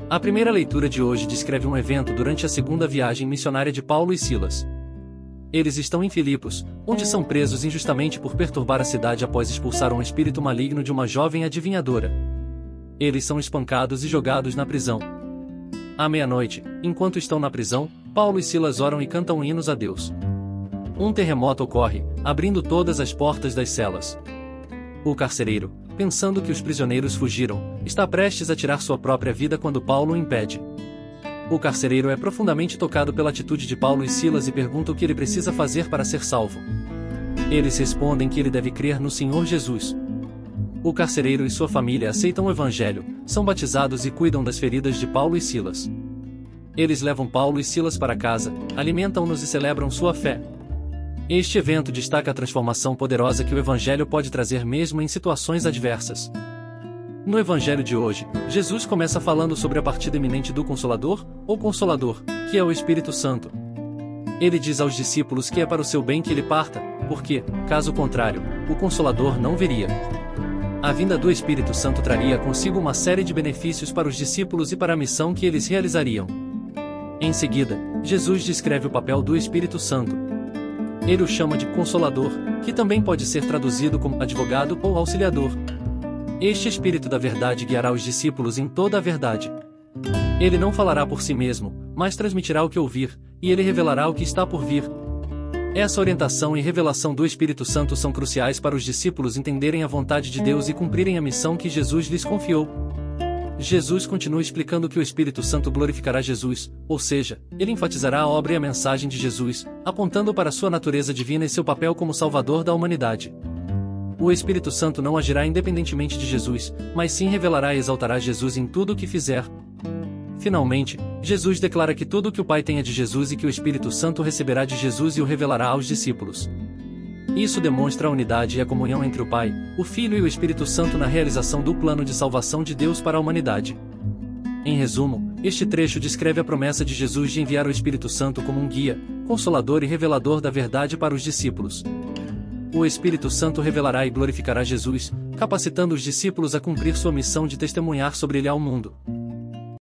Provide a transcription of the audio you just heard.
A primeira leitura de hoje descreve um evento durante a segunda viagem missionária de Paulo e Silas. Eles estão em Filipos, onde são presos injustamente por perturbar a cidade após expulsar um espírito maligno de uma jovem adivinhadora. Eles são espancados e jogados na prisão. À meia-noite, enquanto estão na prisão, Paulo e Silas oram e cantam hinos a Deus. Um terremoto ocorre, abrindo todas as portas das celas. O carcereiro, pensando que os prisioneiros fugiram, está prestes a tirar sua própria vida quando Paulo o impede. O carcereiro é profundamente tocado pela atitude de Paulo e Silas e pergunta o que ele precisa fazer para ser salvo. Eles respondem que ele deve crer no Senhor Jesus. O carcereiro e sua família aceitam o evangelho, são batizados e cuidam das feridas de Paulo e Silas. Eles levam Paulo e Silas para casa, alimentam-nos e celebram sua fé. Este evento destaca a transformação poderosa que o evangelho pode trazer mesmo em situações adversas. No evangelho de hoje, Jesus começa falando sobre a partida iminente do Consolador, ou Consolador, que é o Espírito Santo. Ele diz aos discípulos que é para o seu bem que ele parta, porque, caso contrário, o Consolador não viria. A vinda do Espírito Santo traria consigo uma série de benefícios para os discípulos e para a missão que eles realizariam. Em seguida, Jesus descreve o papel do Espírito Santo. Ele o chama de Consolador, que também pode ser traduzido como advogado ou auxiliador. Este Espírito da verdade guiará os discípulos em toda a verdade. Ele não falará por si mesmo, mas transmitirá o que ouvir, e ele revelará o que está por vir. Essa orientação e revelação do Espírito Santo são cruciais para os discípulos entenderem a vontade de Deus e cumprirem a missão que Jesus lhes confiou. Jesus continua explicando que o Espírito Santo glorificará Jesus, ou seja, ele enfatizará a obra e a mensagem de Jesus, apontando para sua natureza divina e seu papel como Salvador da humanidade. O Espírito Santo não agirá independentemente de Jesus, mas sim revelará e exaltará Jesus em tudo o que fizer. Finalmente, Jesus declara que tudo o que o Pai tem é de Jesus e que o Espírito Santo receberá de Jesus e o revelará aos discípulos. Isso demonstra a unidade e a comunhão entre o Pai, o Filho e o Espírito Santo na realização do plano de salvação de Deus para a humanidade. Em resumo, este trecho descreve a promessa de Jesus de enviar o Espírito Santo como um guia, consolador e revelador da verdade para os discípulos. O Espírito Santo revelará e glorificará Jesus, capacitando os discípulos a cumprir sua missão de testemunhar sobre ele ao mundo.